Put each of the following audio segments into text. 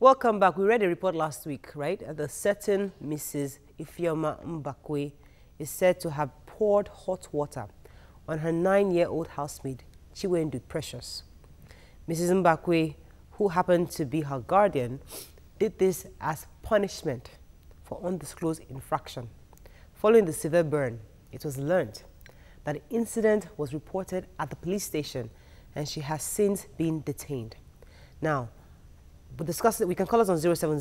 Welcome back. We read a report last week, right? The certain Mrs. Ifeoma Mbakwe is said to have poured hot water on her 9-year-old housemaid, Chiwendu Precious. Mrs. Mbakwe, who happened to be her guardian, did this as punishment for undisclosed infraction. Following the severe burn, it was learned that the incident was reported at the police station and she has since been detained. Now, we'll discuss it. We can call us on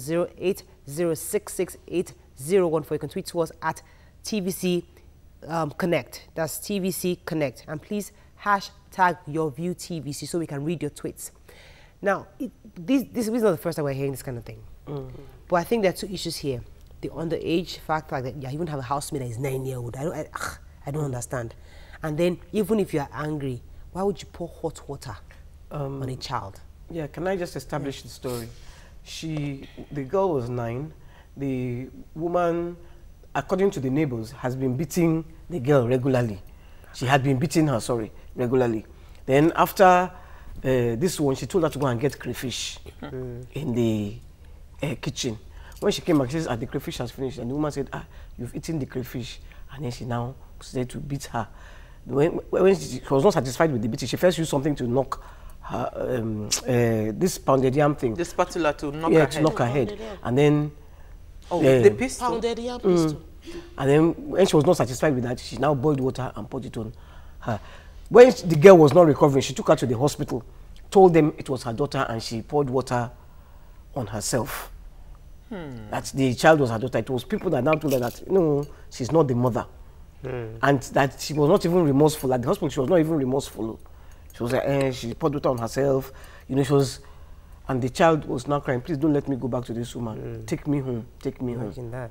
070-8066-8014. You can tweet to us at TVC Connect. That's TVC Connect. And please hashtag your view TVC so we can read your tweets. Now, this is not the first time we're hearing this kind of thing. But I think there are two issues here. The underage fact that you even have a housemaid that is 9-year-old. I don't understand. And then even if you are angry, why would you pour hot water on a child? Yeah, can I just establish the story? The girl was 9. The woman, according to the neighbors, has been beating the girl regularly. She had been beating her, regularly. Then after this one, she told her to go and get crayfish in the kitchen. When she came back, she said, the crayfish has finished. And the woman said, you've eaten the crayfish. And then she now started to beat her. When she was not satisfied with the beating, she first used something to knock her, this pounded yam thing. The spatula to knock her head. To knock her head. And then... the pistol? Pounded yam pistol. And then when she was not satisfied with that, she now boiled water and poured it on her. When the girl was not recovering, she took her to the hospital, told them it was her daughter, and she poured water on herself. That the child was her daughter. It was people that now told her that, no, she's not the mother. And that she was not even remorseful. At the hospital, she was not even remorseful. She was like, she poured water on herself. You know, she was... And the child was now crying, please don't let me go back to this woman. Take me home. Take me home. Imagine that.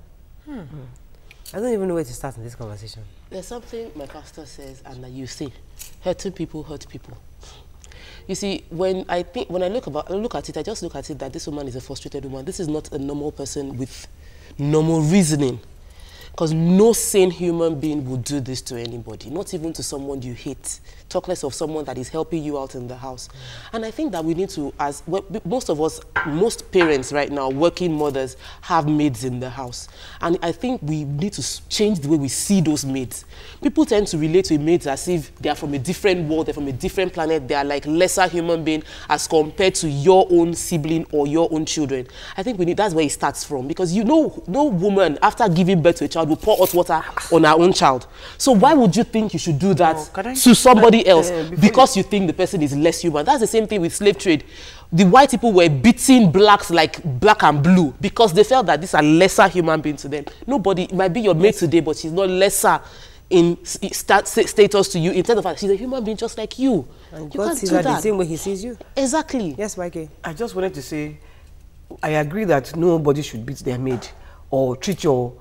I don't even know where to start in this conversation. There's something my pastor says, and that you say, hurting people hurt people. You see, when I look at it, I just look at it that this woman is a frustrated woman. This is not a normal person with normal reasoning. Because no sane human being would do this to anybody, not even to someone you hate, talk less of someone that is helping you out in the house. And I think that we need to, most of us, most parents right now, working mothers, have maids in the house. And I think we need to change the way we see those maids. People tend to relate to maids as if they are from a different world, they're from a different planet, they are like lesser human being as compared to your own sibling or your own children. I think that's where it starts from, because you know, no woman, after giving birth to a child, will pour hot water on her own child. So why would you think you should do that to somebody else because you think the person is less human? That's the same thing with slave trade. The white people were beating blacks like black and blue because they felt that these are lesser human beings to them. Nobody, it might be your mate today, but she's not lesser in status to you in terms of fact, she's a human being just like you. And God sees her the same way he sees you. Exactly. Yes, Mikey. I just wanted to say, I agree that nobody should beat their maid or treat your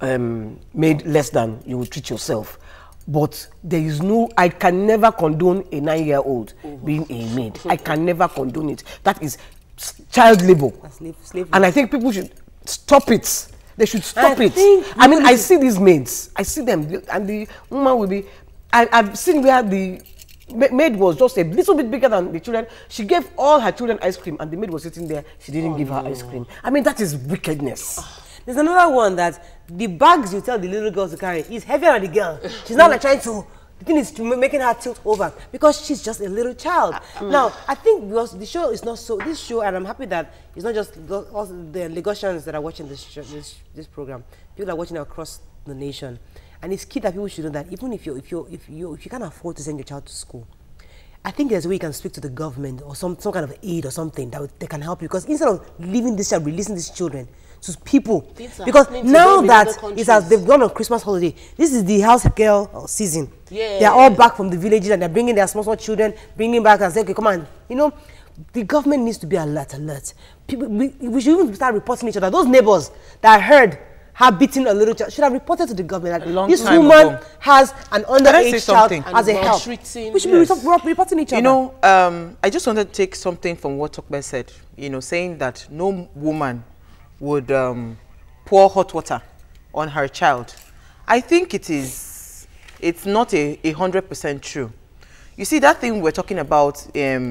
maid less than you would treat yourself. But there is no, I can never condone a 9-year-old being a maid. I can never condone it. That is child labor. Slavery. And I think people should stop it. They should stop it. I mean, I see these maids. I see them. And the woman will be... I've seen where the maid was just a little bit bigger than the children. She gave all her children ice cream and the maid was sitting there. She didn't give her ice cream. I mean, that is wickedness. There's another one that the bags you tell the little girl to carry is heavier than the girl. She's not like trying to, the thing is making her tilt over because she's just a little child. Now, I think the show is not so, this show, and I'm happy that it's not just all the Lagosians that are watching this program. People are watching across the nation. And it's key that people should know that even if you can't afford to send your child to school, I think there's a way you can speak to the government or some kind of aid or something that they can help you. Because instead of leaving this child, releasing these children to people, because now that it's as they've gone on Christmas holiday, this is the house girl season. Yeah. They're all back from the villages and they're bringing their small children, bringing back and say, okay, come on. You know, the government needs to be alert. People, we should even start reporting each other. Those neighbors that heard her beating a little child should have reported to the government that this woman has an underage child as a help. We should be reporting each other. You know, I just wanted to take something from what Tokbe said, you know, saying that no woman would pour hot water on her child. I think it's not 100% true. You see, that thing we're talking about,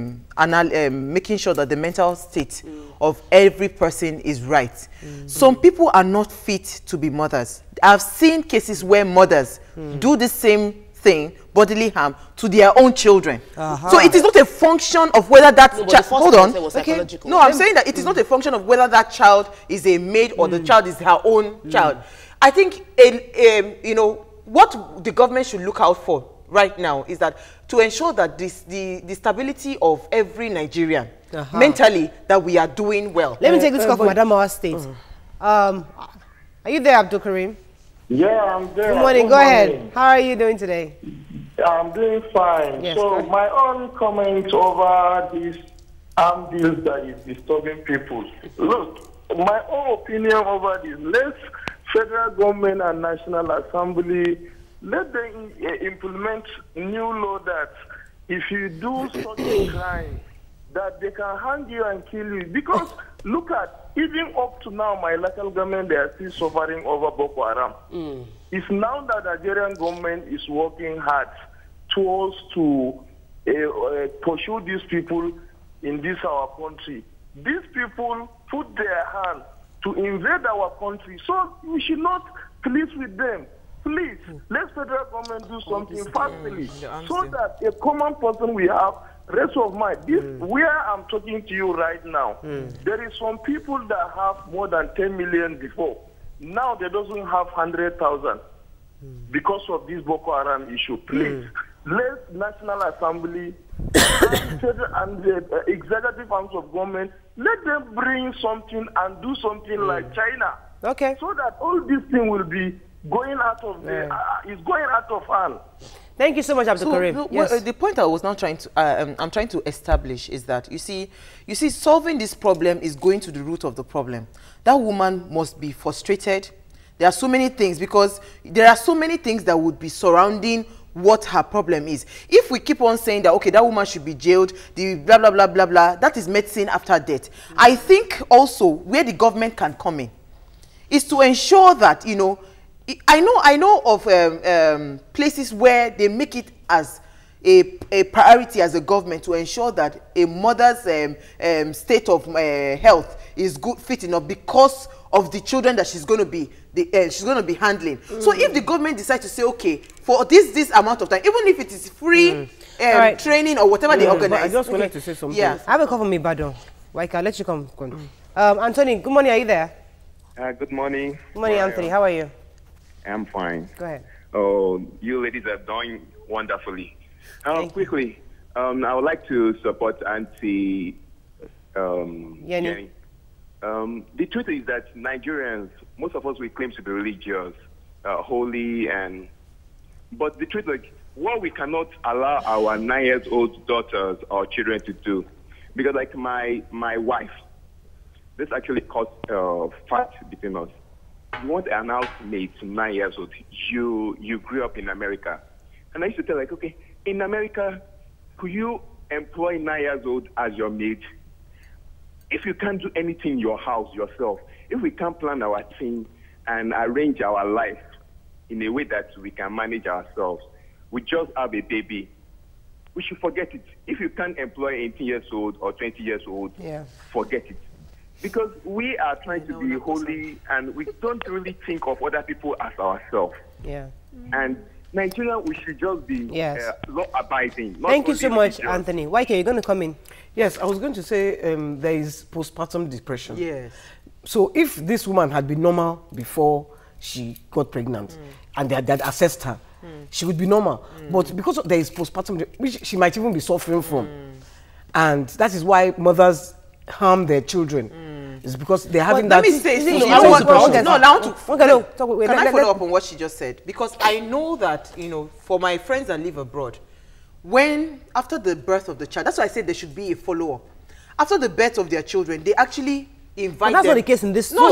making sure that the mental state of every person is right. Some people are not fit to be mothers. I've seen cases where mothers do the same thing, bodily harm, to their own children. So it is not a function of whether that child... Hold on. Okay. No, I'm saying that it is not a function of whether that child is a maid or the child is her own child. I think, you know, what the government should look out for right now is that to ensure that the stability of every Nigerian, mentally, that we are doing well. Let me take this call from Adamawa State. Are you there, Abdul Karim? Yeah, I'm there. Good morning. Go ahead. How are you doing today? I'm doing fine. Yes, so my own comment over this arm deal that is disturbing people. Look, my own opinion over this. Let's federal government and National Assembly, let them implement new law that if you do such a crime, that they can hang you and kill you. Because look at, even up to now, my local government, they are still suffering over Boko Haram. It's now that the Nigerian government is working hard towards to pursue these people in this our country. These people put their hand to invade our country, so we should not plead with them. Please, let federal government do something fastly, so that a common person will have rest of mind. This where I'm talking to you right now, there is some people that have more than 10 million before. Now they doesn't have 100,000 because of this Boko Haram issue. Please, let National Assembly and the executive arms of government, let them bring something and do something like China. Okay. So that all this thing will be going out of is going out of hand. Thank you so much, Abdul Karim. The point I was now trying to, I'm trying to establish is that you see, solving this problem is going to the root of the problem. That woman must be frustrated. There are so many things, because there are so many things that would be surrounding what her problem is. If we keep on saying that, okay, that woman should be jailed, the blah, blah, blah, blah, blah, that is medicine after death. I think also where the government can come in is to ensure that, you know, I know of places where they make it as a priority as a government to ensure that a mother's state of health is good, fit enough, because of the children that she's going to be handling. So if the government decides to say, okay, for this amount of time, even if it is free training or whatever they organize. I just wanted to say something. Yeah. I have a call from Ibadan. Why let you come. Anthony, good morning. Are you there? Good morning. Good morning, Anthony. How are you? I'm fine. Go ahead. Oh, you ladies are doing wonderfully. Quickly, I would like to support Auntie Yenny. The truth is that Nigerians, most of us, we claim to be religious, holy, but the truth is, like, what we cannot allow our 9-year-old daughters or children to do, because like my wife, this actually caused fight between us. You want an housemate 9 years old. You grew up in America. And I used to tell, like, okay, in America, could you employ 9 years old as your maid? If you can't do anything in your house yourself, if we can't plan our thing and arrange our life in a way that we can manage ourselves, we just have a baby, we should forget it. If you can't employ 18 years old or 20 years old, forget it. Because we are trying to be holy and we don't really think of other people as ourselves. Yeah. And Nigeria, we should just be law-abiding. Thank you so much, Anthony. YK, you're going to come in. Yes, I was going to say there is postpartum depression. Yes. So if this woman had been normal before she got pregnant and they had assessed her, she would be normal. But because there is postpartum, which she might even be suffering from, and that is why mothers harm their children. It's because they're having that. Let me say something. Can I follow up on what she just said? Because I know that, you know, for my friends that live abroad, when after the birth of the child, that's why I said there should be a follow-up. After the birth of their children, they actually invite them. That's not the case in this. No,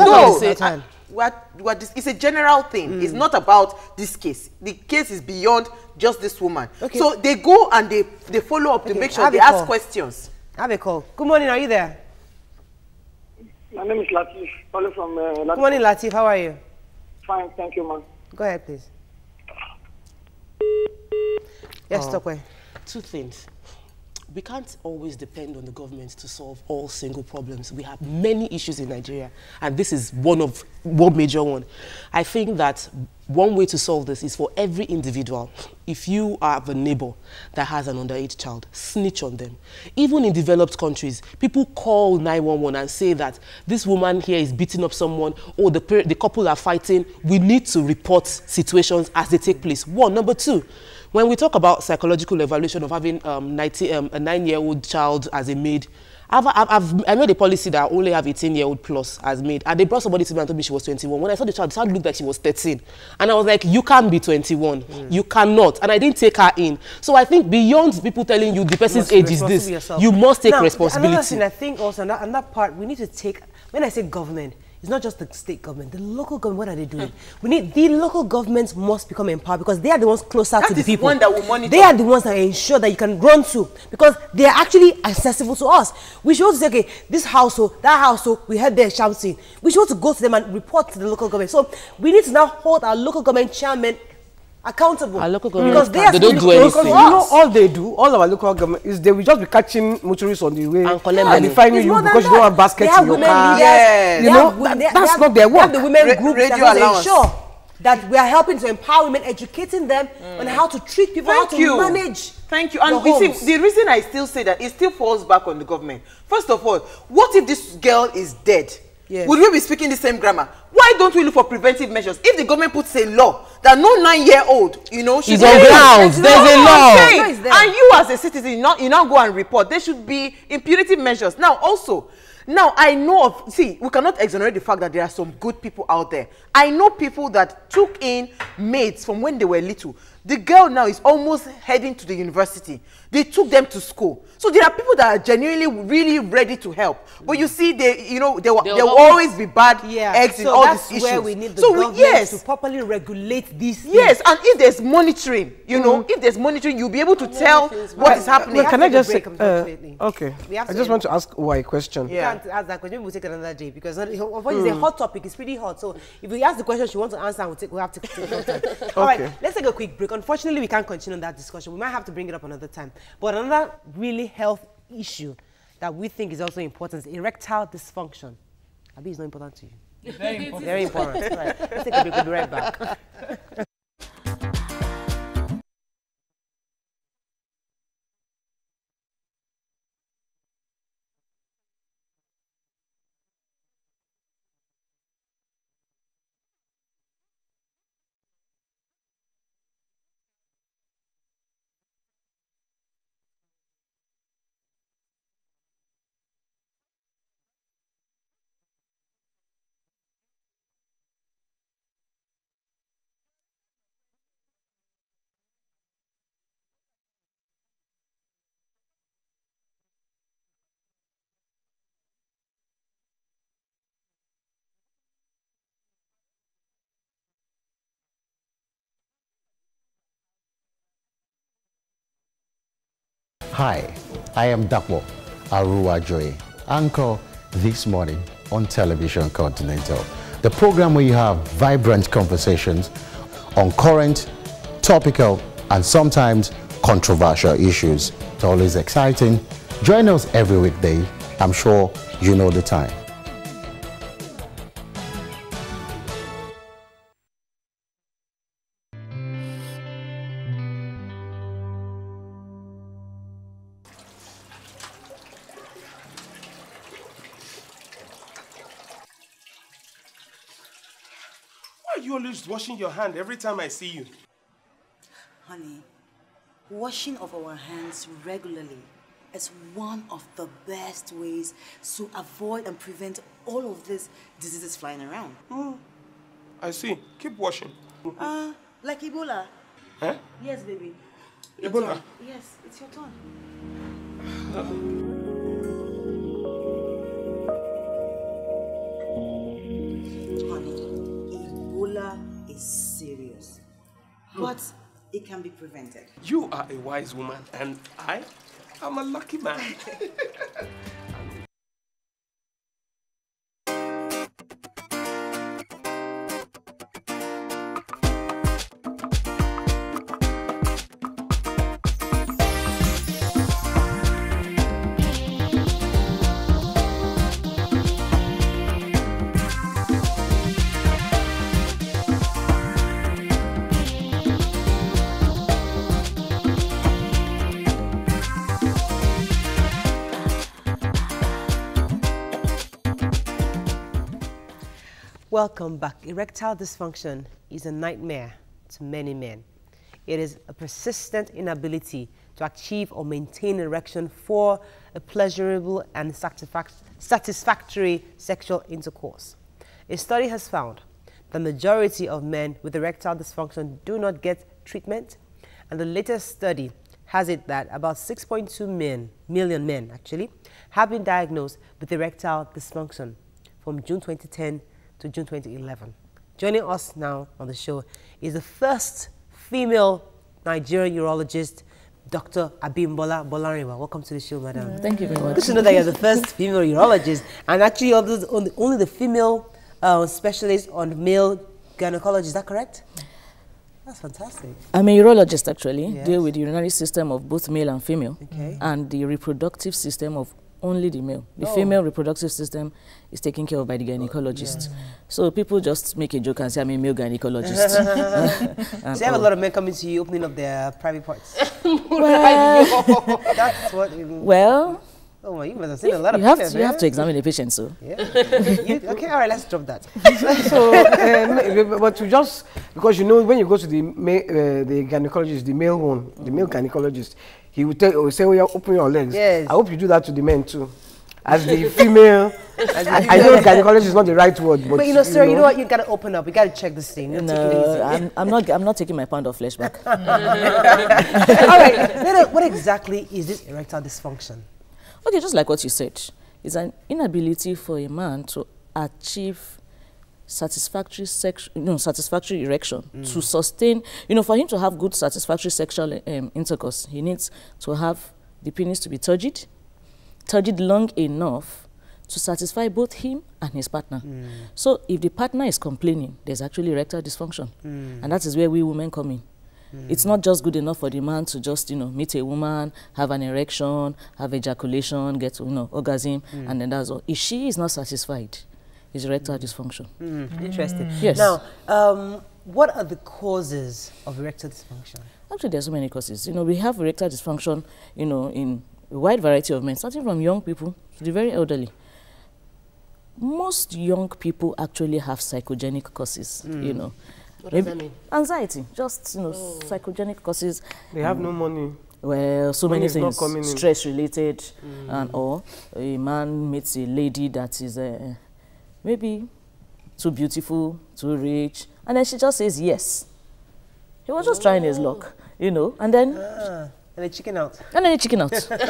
it's a general thing. It's not about this case. The case is beyond just this woman. Okay. So they go and they follow up to make sure they ask questions. I have a call. Good morning. Are you there? My name is Latif, calling from Latif. Good morning, Latif. How are you? Fine, thank you, man. Go ahead, please. Yes, Tokwe. Two things. We can't always depend on the government to solve all single problems. We have many issues in Nigeria, and this is one major one. I think that one way to solve this is for every individual. If you have a neighbor that has an underage child, snitch on them. Even in developed countries, people call 911 and say that this woman here is beating up someone, or the couple are fighting. We need to report situations as they take place. One. Number two, when we talk about psychological evaluation of having a 9-year-old child as a maid, I made a policy that I only have 18-year-old plus as maid. And they brought somebody to me and told me she was 21. When I saw the child looked like she was 13. And I was like, you can't be 21. You cannot. And I didn't take her in. So I think beyond people telling you the person's age is this, you must take responsibility. Another thing I think also, on that part, we need to take, when I say government, it's not just the state government, the local government, what are they doing? The local governments must become empowered because they are the ones closer to the people. One that will monitor. They are the ones that ensure that you can run to because they are actually accessible to us. We should also say, okay, this household, that household, we heard they're shouting. We should also go to them and report to the local government. So we need to now hold our local government chairman accountable. Our local government, because they don't do anything. You know, all they do, all our local government, is they will just be catching motorists on the way and collect and finding you because you don't have baskets in your car. Yes. You know, that's not their work. They have the women groups that allowance. ensure that we are helping to empower women, educating them on how to treat people, how to manage. Thank you. And you see, the reason I still say that, it still falls back on the government. First of all, what if this girl is dead? Yes. Would we be speaking the same grammar? Why don't we look for preventive measures? If the government puts a law that no 9-year-old, you know, she's on grounds, there's a law. And you as a citizen, you now go and report. There should be impunitive measures. Now, also, I know of, see, we cannot exonerate the fact that there are some good people out there. I know people that took in maids from when they were little. The girl now is almost heading to the university. They took them to school. So there are people that are genuinely really ready to help. But you see, there will always be bad eggs in all these issues. So that's where we need the government to properly regulate these things. Yes, and if there's monitoring, you know, if there's monitoring, you'll be able to tell what is happening. Can I just say, okay, I just want to ask why a question. You can't ask that question, we'll take it another day because it's a hot topic, it's pretty hot. So if we ask the question she wants to answer, we'll have to take more time. All right, let's take a quick break. Unfortunately, we can't continue on that discussion. We might have to bring it up another time. But another really health issue that we think is also important is erectile dysfunction. Abi, it's not important to you. Very important. Very important. All right, let's take a break. We'll be right back. Hi, I am Dapo Aruwajoye, anchor This Morning on Television Continental, the program where you have vibrant conversations on current, topical, and sometimes controversial issues. It's always exciting. Join us every weekday. I'm sure you know the time. You always washing your hand every time I see you. Honey, washing of our hands regularly is one of the best ways to avoid and prevent all of these diseases flying around. I see. Keep washing. Like Ebola. Huh? Yes, baby. Ebola? Yes, it's your turn. Is serious, but it can be prevented. You are a wise woman, and I am a lucky man. Welcome back. Erectile dysfunction is a nightmare to many men. It is a persistent inability to achieve or maintain erection for a pleasurable and satisfactory sexual intercourse. A study has found the majority of men with erectile dysfunction do not get treatment, and the latest study has it that about 6.2 million men actually have been diagnosed with erectile dysfunction from June 2010 to June 2011. Joining us now on the show is the first female Nigerian urologist, Dr. Abimbola Bolarinwa. Welcome to the show, madam. Thank you very much. Good to know that you're the first female urologist, and actually only the female specialist on male gynecology. Is that correct? That's fantastic. I'm a urologist, actually. Yes. Deal with the urinary system of both male and female, Okay. and the reproductive system of only the male. The female reproductive system is taken care of by the gynecologist. So people just make a joke and say, I'm a male gynecologist. So you have a lot of men coming to you opening up their private parts. That's what it means. Well, Oh, you must have seen a lot of you have pictures, to, you have man. to examine the patient, so. Yeah. Okay, all right, let's drop that. So, but to just, because you know, when you go to the gynecologist, the male one, the male gynecologist, he will say, oh, yeah, open your legs. Yes. I hope you do that to the men too. As the female, I know gynecologist is not the right word, but you know, sir, you know what? You gotta open up. You gotta check this thing. Take it No, easy. I'm not taking my pound of flesh back. All right. What exactly is this erectile dysfunction? Okay, just like what you said, it's an inability for a man to achieve satisfactory erection, to sustain, for him to have good satisfactory sexual intercourse, he needs to have the penis to be turgid long enough to satisfy both him and his partner. So if the partner is complaining, there's actually erectile dysfunction. And that is where we women come in. It's not just good enough for the man to just, meet a woman, have an erection, have ejaculation, get, orgasm, and then that's all. If she is not satisfied, it's erectile dysfunction. Interesting. Yes. Now, what are the causes of erectile dysfunction? Actually, there's so many causes. We have erectile dysfunction, in a wide variety of men, starting from young people to the very elderly. Most young people actually have psychogenic causes, What does that mean? Anxiety, just, psychogenic causes. they have no money. Well, so Money many is not things, coming in. stress-related, and or a man meets a lady that is maybe too beautiful, too rich, and then she just says yes. He was just trying his luck, and then... And they chicken out. And then he chicken out.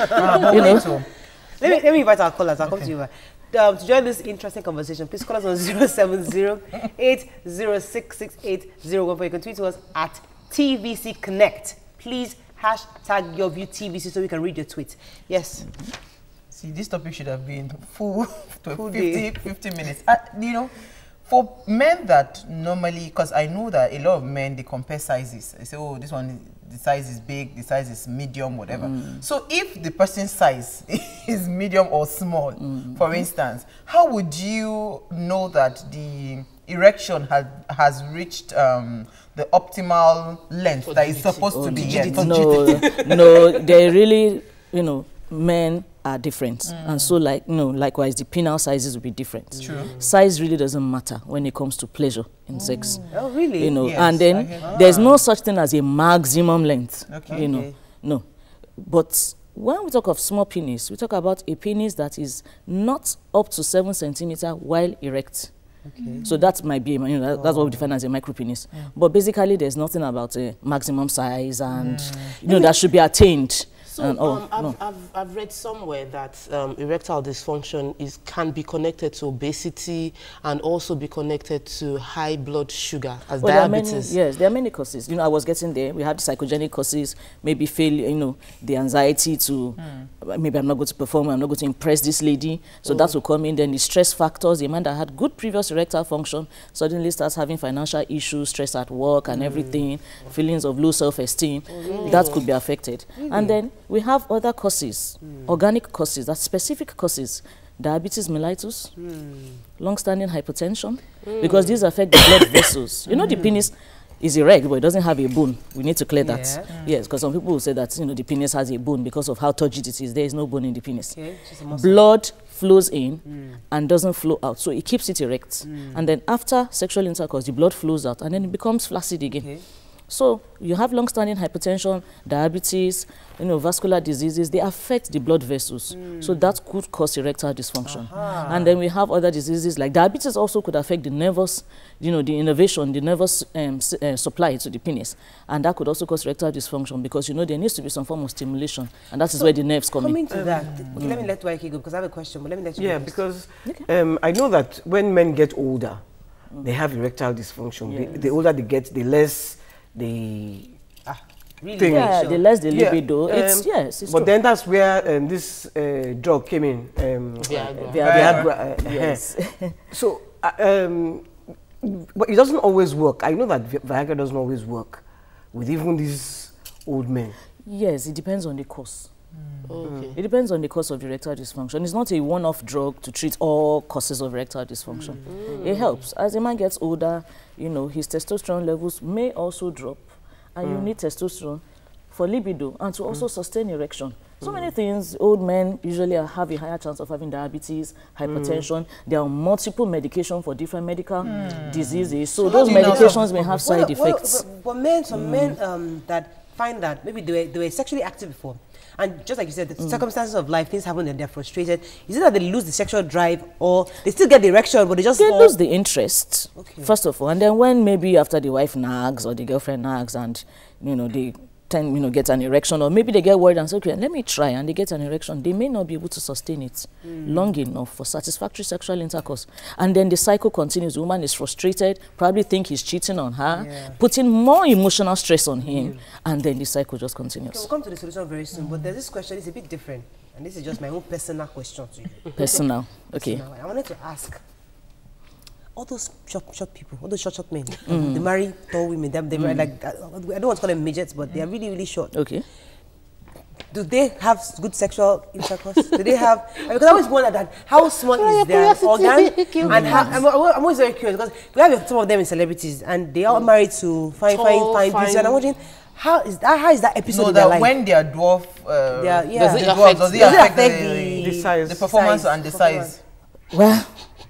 Let me invite our callers. I'll come to you. To join this interesting conversation, please call us on 070-8066-801. You can tweet to us at TVC Connect. Please hashtag your view TVC so we can read your tweet. Yes. See, this topic should have been full to Full 50 minutes. For men that normally, because I know that a lot of men, they compare sizes. They say, oh, this one, the size is big, the size is medium, whatever. So if the person's size is medium or small, for instance, how would you know that the erection has reached the optimal length that is supposed to be? No, they really, men are different, and so likewise the penile sizes will be different. True. Size really doesn't matter when it comes to pleasure in sex. Oh, really? Yes, and then there's no such thing as a maximum length. Okay. No. But when we talk of small penis, we talk about a penis that is not up to 7 centimeters while erect. Okay. So that might be, that's what we define as a micro penis. But basically, there's nothing about a maximum size, and that should be attained. So I've read somewhere that erectile dysfunction can be connected to obesity and also be connected to high blood sugar as diabetes. There are many causes. I was getting there. We have the psychogenic causes, maybe failure, the anxiety to, maybe I'm not going to perform, I'm not going to impress this lady. So that will come in. Then the stress factors, the man that had good previous erectile function suddenly starts having financial issues, stress at work and everything, feelings of low self-esteem. That could be affected. And then we have other causes, organic causes, that's specific causes, diabetes mellitus, long-standing hypertension, because these affect the blood vessels. The penis, is erect, but it doesn't have a bone. We need to clear that. Yeah. Yes, because some people will say that, you know, the penis has a bone because of how turgid it is. There is no bone in the penis. Okay, it's just a muscle. Blood flows in and doesn't flow out, so it keeps it erect. And then after sexual intercourse, the blood flows out and then it becomes flaccid again. Okay. So you have long-standing hypertension, diabetes, you know, vascular diseases. They affect the blood vessels, so that could cause erectile dysfunction. And then we have other diseases like diabetes also could affect the nervous, you know, the innervation, the nervous supply to the penis, and that could also cause erectile dysfunction because, you know, there needs to be some form of stimulation, and that is where the nerves come in. Coming to that, let me let Waike go because I have a question, but let me let you Yeah, go because I know that when men get older, they have erectile dysfunction. Yes. The older they get, the less they really thing. Yeah, the less the libido. It's it's but true. then that's where this drug came in. Viagra. Yes. So, but it doesn't always work. I know that Viagra doesn't always work with even these old men. Yes, it depends on the cause. Okay. It depends on the cause of erectile dysfunction. It's not a one-off drug to treat all causes of erectile dysfunction. It helps. As a man gets older, you know, his testosterone levels may also drop, and you need testosterone for libido and to also sustain erection. So many things. Old men usually have a higher chance of having diabetes, hypertension. There are multiple medications for different medical diseases. So those medications may have side effects. But men, some men that find that maybe they were sexually active before, and just like you said, the circumstances of life, things happen and they're frustrated. Is it that they lose the sexual drive, or they still get the erection, but they just lose the interest, Okay. first of all, and then when maybe after the wife nags or the girlfriend nags, and you know they tend, you know, get an erection, or maybe they get worried and say, okay, let me try, and they get an erection, they may not be able to sustain it long enough for satisfactory sexual intercourse, and then the cycle continues. The woman is frustrated, probably think he's cheating on her, putting more emotional stress on him, and then the cycle just continues. We'll come to the solution very soon, but there's this question, it's a bit different, and this is just my own personal question to you. Personal, okay. Personal. I wanted to ask, all those short people, all those short men, they marry tall women, they marry like, I don't want to call them midgets, but they are really, really short. Okay. Do they have good sexual intercourse? Do they have, because I always wonder that, how small is their organ? And how, I'm always very curious, because we have some of them in celebrities, and they are married to fine beauty, and I'm wondering, how is that episode in their life? When they are dwarf, does it affect the size, the performance and the size? Well,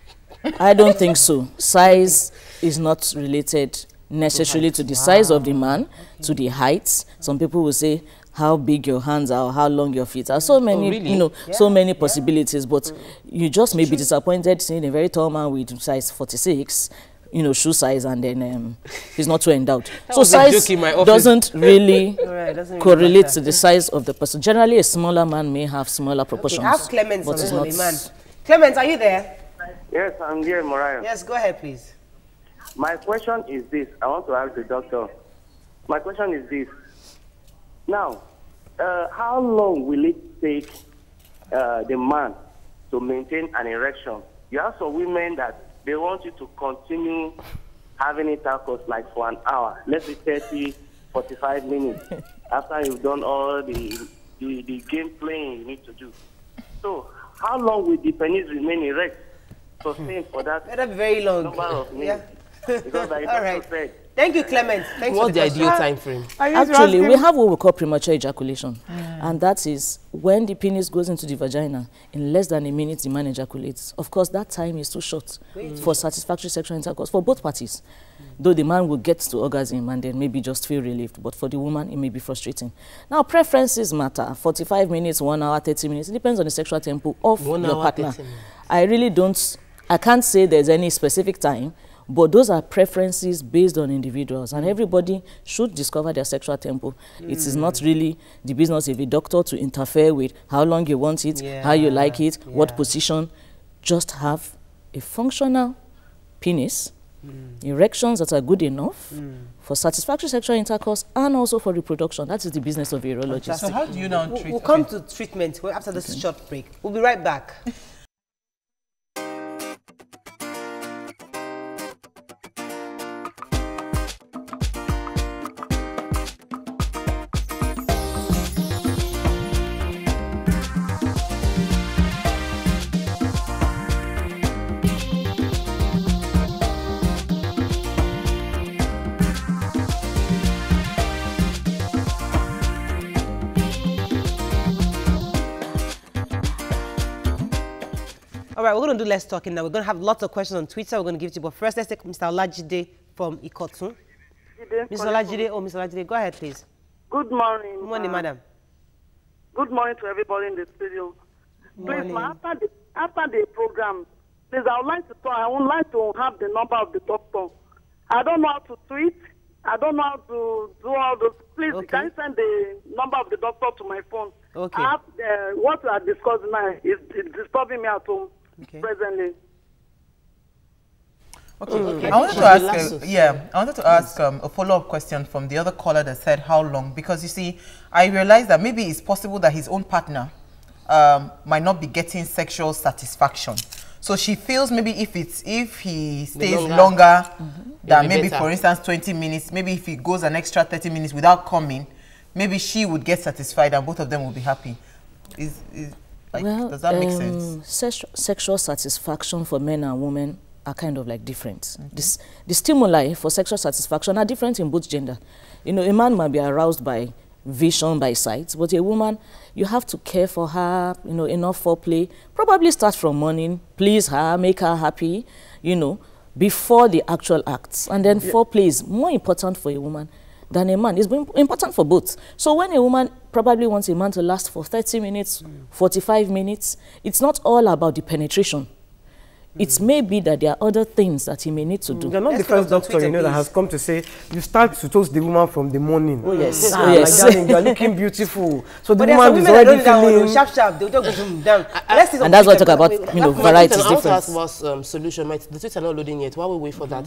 I don't think so. Size is not related necessarily to the size of the man, to the height. Some people will say how big your hands are or how long your feet are. So many, you know, so many possibilities. But you just may be disappointed seeing a very tall man with size 46, you know, shoe size, and then he's not too endowed. So size doesn't really correlate to the size of the person. Generally, a smaller man may have smaller proportions. Ask Clement, but it's not a man. Clement, are you there? Yes, I'm here, Mariah. Yes, go ahead, please. My question is this. I want to ask the doctor. My question is this. Now, how long will it take the man to maintain an erection? You have some women that they want you to continue having intercourse like for an hour, let's say 30, 45 minutes, after you've done all the game playing you need to do. So, how long will the penis remain erect? Sustained for that? That'll be very long. Number of minutes. Because like all right. Thank you, Clement. Thanks What's for the ideal time frame? Actually, we have what we call premature ejaculation. And that is when the penis goes into the vagina, in less than a minute, the man ejaculates. Of course, that time is too short for satisfactory sexual intercourse for both parties. Though the man will get to orgasm and then maybe just feel relieved, but for the woman, it may be frustrating. Now, preferences matter. 45 minutes, 1 hour, 30 minutes. It depends on the sexual tempo of your partner. I really don't, I can't say there's any specific time, but those are preferences based on individuals, and everybody should discover their sexual tempo. It is not really the business of a doctor to interfere with how long you want it, how you like it, what position. Just have a functional penis, erections that are good enough for satisfactory sexual intercourse and also for reproduction. That is the business of a urologist. So how do you now treat? We'll come to treatment after this short break. We'll be right back. All right, we're going to do less talking now. We're going to have lots of questions on Twitter. We're going to give it to you. But first, let's take Mr. Olajide from Ikotun. Mr. Olajide, go ahead, please. Good morning. Good morning, madam. Good morning to everybody in the studio. Please, after the program, please, I would like to have the number of the doctor. I don't know how to tweet. I don't know how to do all those. Please, can you send the number of the doctor to my phone? Okay. What we are discussing now is disturbing me at home presently. Okay. I wanted to ask, a follow-up question from the other caller that said how long, because you see, I realized that maybe it's possible that his own partner might not be getting sexual satisfaction. So she feels maybe if he stays longer than maybe better. For instance 20 minutes, maybe if he goes an extra 30 minutes without coming, maybe she would get satisfied and both of them will be happy. Does that make sense? Sexual satisfaction for men and women are kind of like different. The stimuli for sexual satisfaction are different in both gender. You know, a man might be aroused by vision, by sight, but a woman, you have to care for her, you know, enough foreplay, probably start from morning, please her, make her happy, you know, before the actual acts. And then foreplay is more important for a woman than a man. It's important for both. So when a woman probably wants a man to last for 30 minutes, 45 minutes, it's not all about the penetration. It may be that there are other things that he may need to do. You're not the first doctor, you know, that has come to say, you start to toast the woman from the morning. Oh, yes. Like, darling, you're looking beautiful. So the woman is already feeling... Sharp, they'll just go down. And that's what I talk about, you know, varieties different. I want to ask solution. The Twitter are not loading yet. While we wait for that,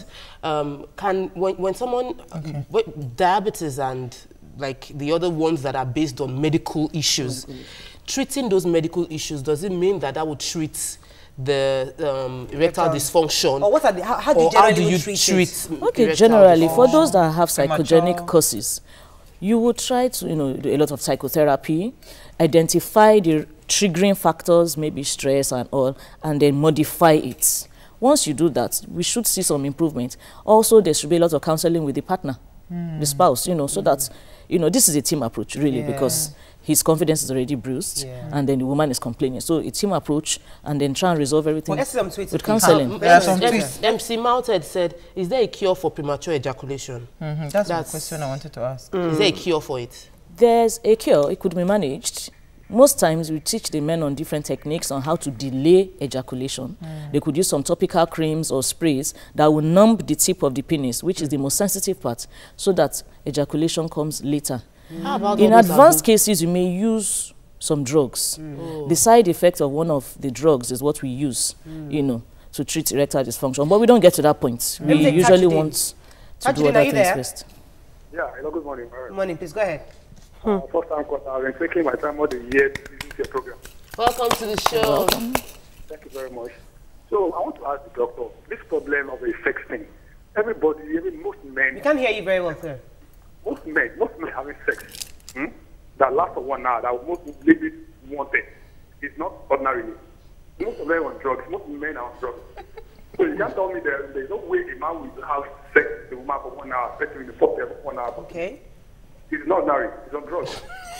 when someone, diabetes and like the other ones that are based on medical issues, treating those medical issues, does it mean that would treat the erectile dysfunction? Or how do you treat it? Okay, generally, for those that have psychogenic causes, you would try to, you know, do a lot of psychotherapy, identify the triggering factors, maybe stress and all, and then modify it. Once you do that, we should see some improvement. Also, there should be a lot of counseling with the partner, the spouse, you know, so that, you know, this is a team approach, really, because his confidence is already bruised, and then the woman is complaining. So it's team approach, and then try and resolve everything with counseling. MC Mounted said, is there a cure for premature ejaculation? That's the question I wanted to ask. Is there a cure for it? There's a cure. It could be managed. Most times we teach the men on different techniques on how to delay ejaculation. They could use some topical creams or sprays that will numb the tip of the penis, which is the most sensitive part, so that ejaculation comes later. In advanced cases, you may use some drugs. The side effect of one of the drugs is what we use, you know, to treat erectile dysfunction. But we don't get to that point. We usually want to do other things first. Yeah, hello, good morning. Good morning, please go ahead. First time, I've been taking my time all the year to listen to your program. Welcome to the show. Thank you very much. So I want to ask the doctor, this problem of a sex thing, most men... We can't hear you very well, sir. Most men having sex that lasts for 1 hour, that most ladies wanted, it's not ordinary. Most of them are on drugs. Most men are on drugs. So you can't tell me there's no way a man will have sex with a woman for 1 hour, especially in the first for 1 hour. Okay. It's not ordinary. It's on drugs.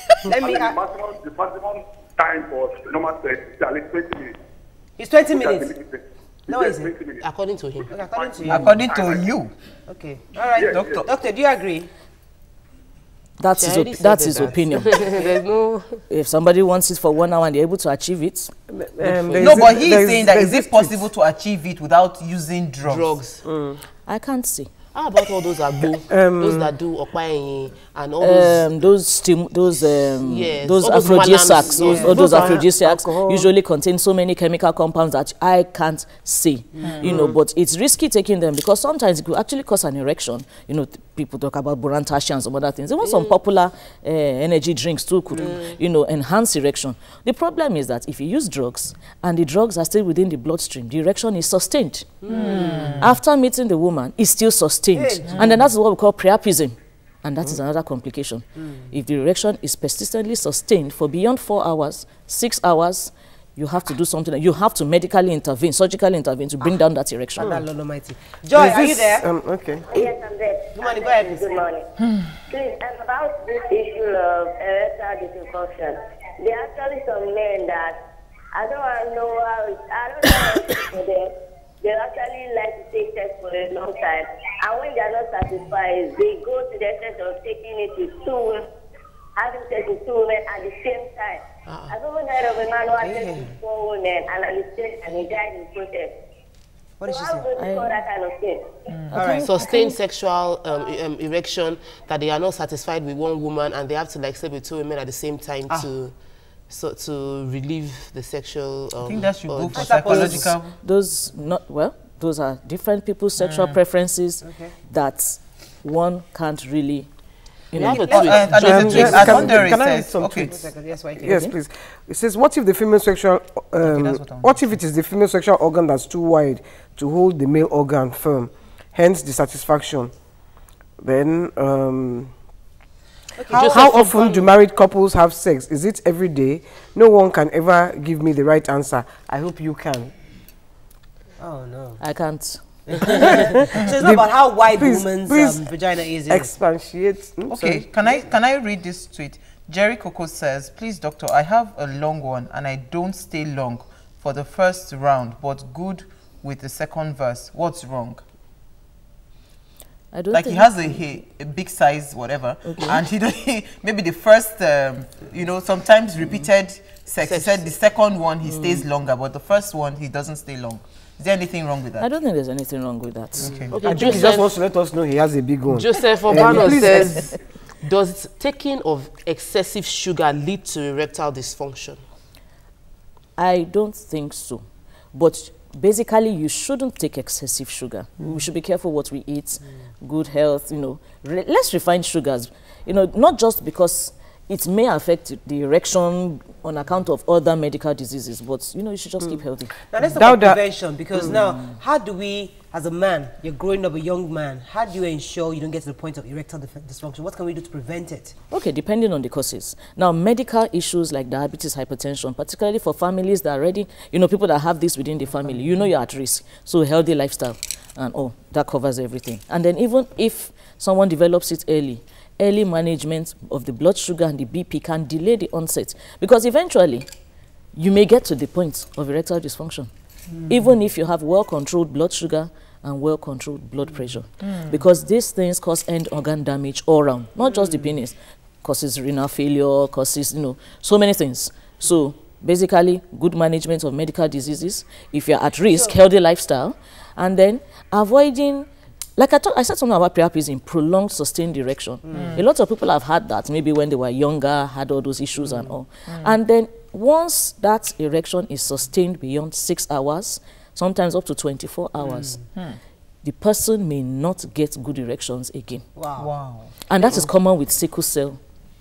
The maximum time for normal sex is at least 20 minutes. It's 20 minutes. No, is it? 20 minutes. According to him. According to you. Okay. All right, doctor. Doctor, do you agree? That's his opinion. There's no... If somebody wants it for 1 hour and they're able to achieve it. No, but he's saying that is it possible to achieve it without using drugs? I can't see. How about all those that do, those that do okpayi and all those aphrodisiacs, those aphrodisiacs usually contain so many chemical compounds that I can't see, you know, but it's risky taking them because sometimes it could actually cause an erection. You know, people talk about Burantasia and some other things. Even some popular energy drinks too could, you know, enhance erection. The problem is that if you use drugs and the drugs are still within the bloodstream, the erection is sustained. After meeting the woman, it's still sustained. And then that's what we call priapism. And that is another complication. If the erection is persistently sustained for beyond 4 hours, 6 hours, you have to do something. You have to medically intervene, surgically intervene to bring down that erection. Lord Almighty. Joy, are you there? Okay. Yes, I'm there. Good morning, go ahead. Good morning. Please, about this issue of erectile dysfunction, there are actually some men that I don't want to know how it, I don't know how for them. They actually like to take sex for a long time. And when they are not satisfied, they go to the extent of taking it with 2 women, having sex with 2 women at the same time. I've even heard of a man who had sex with 4 women and at the same time he died in the process. What did so she how do you call that kind of thing? All right. Sustained sexual erection, that they are not satisfied with one woman and they have to like sleep with 2 women at the same time to relieve the sexual. I think that should go for psychological. Those are different people's sexual preferences that one can't really. You know, Can I read some tweets? Yes, please. It says, what if the female sexual, what if it is the female sexual organ that's too wide to hold the male organ firm, hence dissatisfaction? Then, how often do married couples have sex? Is it every day? No one can ever give me the right answer. I hope you can. Oh, no. I can't. So it's not about how wide woman's vagina is. Expatiate. Okay, can I read this tweet? Jerry Coco says, please doctor, I have a long one and I don't stay long for the first round, but good with the second verse. What's wrong? I don't like think he has a big size, whatever, and maybe the first, sometimes repeated sex. He said the second one he stays longer, but the first one he doesn't stay long. Is there anything wrong with that? I don't think there's anything wrong with that. Okay. I think he just wants to let us know he has a big one. Joseph Obano says, does taking of excessive sugar lead to erectile dysfunction? I don't think so. But basically, you shouldn't take excessive sugar. We should be careful what we eat, good health, less refined sugars. Not just because it may affect the erection on account of other medical diseases, but you should just keep healthy. Now let's talk about prevention, because now, how do we, as a man, you're growing up a young man, how do you ensure you don't get to the point of erectile dysfunction? What can we do to prevent it? Okay, depending on the causes. Now, medical issues like diabetes, hypertension, particularly for families that are already, people that have this within the family, you're at risk. So healthy lifestyle, and that covers everything. And then even if someone develops it early management of the blood sugar and the BP can delay the onset, because eventually you may get to the point of erectile dysfunction, even if you have well-controlled blood sugar and well-controlled blood pressure, because these things cause end organ damage all around, not just the penis, causes renal failure, causes so many things. So basically, good management of medical diseases, if you're at risk, healthy lifestyle, and then avoiding. Like I said something about priapism, prolonged sustained erection. A lot of people have had that, maybe when they were younger, had all those issues and all. And then once that erection is sustained beyond 6 hours, sometimes up to 24 hours, the person may not get good erections again. Wow. And that is common with sickle cell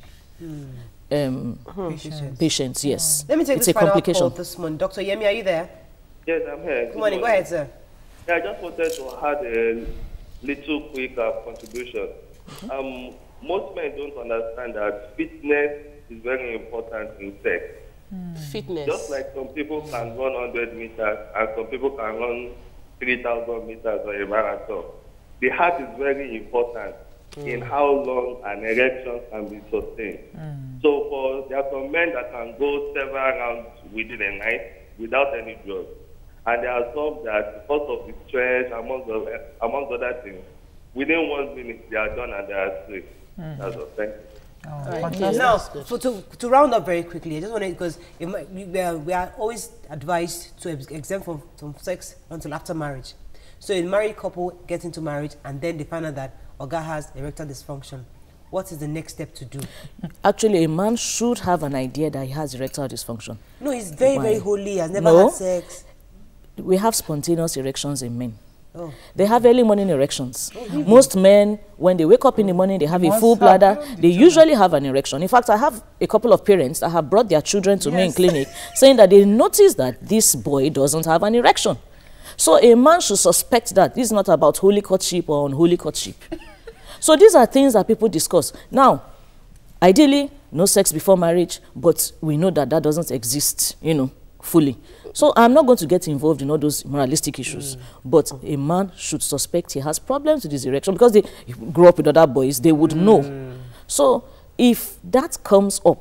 patients, yes. Let me take it's this a final complication. call this morning. Dr. Yemi, are you there? Yes, I'm here. Good morning. Go ahead, sir. Yeah, I just wanted to add a little quick contribution. Most men don't understand that fitness is very important in sex. Fitness. Just like some people can run 100 meters and some people can run 3,000 meters or a marathon. The heart is very important in how long an erection can be sustained. So there are some men that can go several rounds within a night without any drugs. And there are some that, because of the stress, among other things, within 1 minute they are done and they are asleep. That's all. Thank you. Now, to round up very quickly, I just want to, because we are always advised to exempt from sex until after marriage. So a married couple gets into marriage and then they find out that Oga has erectile dysfunction. What is the next step to do? Actually, a man should have an idea that he has erectile dysfunction. No, he's very, very holy. He has never had sex. We have spontaneous erections in men. They have early morning erections. Most men, when they wake up in the morning, they have a full bladder. They usually have an erection. In fact, I have a couple of parents that have brought their children to me in clinic saying that they noticed that this boy doesn't have an erection. So a man should suspect that this is not about holy courtship or unholy courtship. So these are things that people discuss. Now, ideally, no sex before marriage, but we know that that doesn't exist, fully. So I'm not going to get involved in all those moralistic issues, but a man should suspect he has problems with his erection because they grew up with other boys, they would know. So if that comes up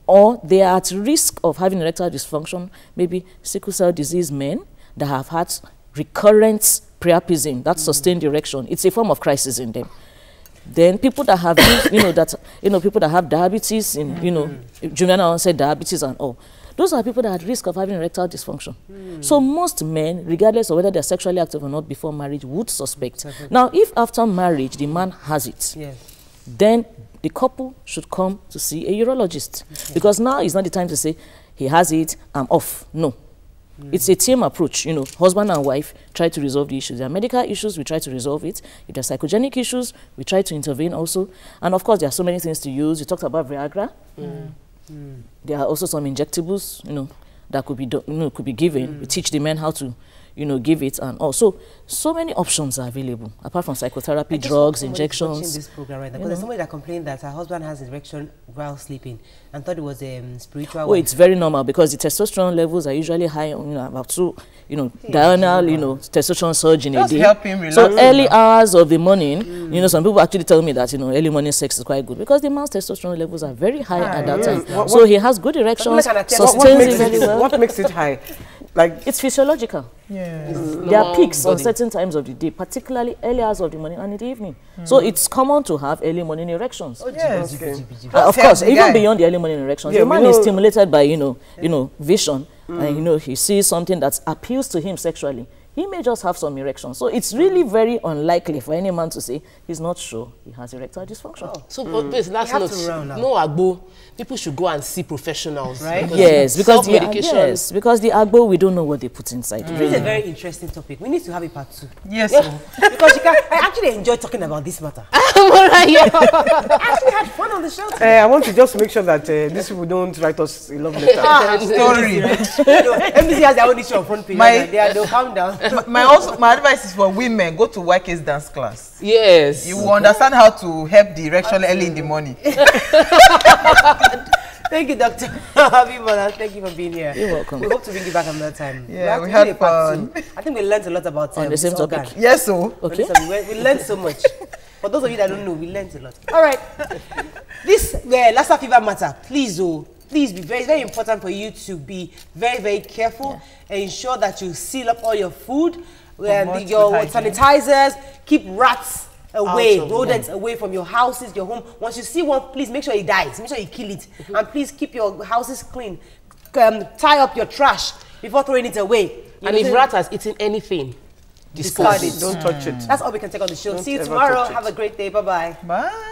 or they are at risk of having erectile dysfunction, maybe sickle cell disease men that have had recurrent priapism, that sustained erection. It's a form of crisis in them. Then people that have, people that have diabetes, juvenile onset diabetes and all, those are people that are at risk of having erectile dysfunction. So most men, regardless of whether they're sexually active or not before marriage, would suspect. Now, if after marriage the man has it, then the couple should come to see a urologist. Because now is not the time to say, he has it, I'm off. No. It's a team approach, husband and wife try to resolve the issues. There are medical issues, we try to resolve it. If there are psychogenic issues, we try to intervene also. And of course, there are so many things to use. You talked about Viagra. There are also some injectables, that could be could be given. We teach the men how to, give it, and also so many options are available apart from psychotherapy, drugs, injections. Watching this program right now, because there's somebody that complained that her husband has erection while sleeping and thought it was spiritual. Oh, it's very normal because the testosterone levels are usually high, about 2, diurnal, testosterone surge in a day. Help him relax. So early hours of the morning, some people actually tell me that early morning sex is quite good because the man's testosterone levels are very high at that time. So he has good erections, sustains it very well. What makes it high? Like it's physiological. There are peaks on certain times of the day, particularly early hours of the morning and in the evening. So it's common to have early morning erections. Of course, even beyond the early morning erections, the man is stimulated by vision, and he sees something that appeals to him sexually. He may just have some erection. So it's really very unlikely for any man to say he's not sure he has erectile dysfunction. So, please, last note, no agbo. People should go and see professionals, right? Because because the agbo, we don't know what they put inside. This is a very interesting topic. We need to have a part 2. Yes. Because I actually enjoy talking about this matter. I actually had fun on the show today. I want to just make sure that these people don't write us a love letter. Story. MBC has their own issue on front page. They'll calm down. My advice is for women, go to YK's dance class. Yes. You will understand how to help the erection early in the morning. Thank you, Dr. Habibola. Thank you for being here. You're welcome. We hope to bring you back another time. Yeah, we had fun. I think we learned a lot about on the same topic. Yes, so. Okay. We learned so much. For those of you that don't know, we learned a lot. All right. This Lassa fever matter, please be very, very important for you to be very, very careful and ensure that you seal up all your food, your sanitizers, keep rats away, rodents away from your houses, your home. Once you see one, please make sure it dies. Make sure you kill it. And please keep your houses clean. Tie up your trash before throwing it away. And if rat has eaten anything, discard it. Don't touch it. That's all we can take on the show. See you tomorrow. Have a great day. Bye-bye. Bye.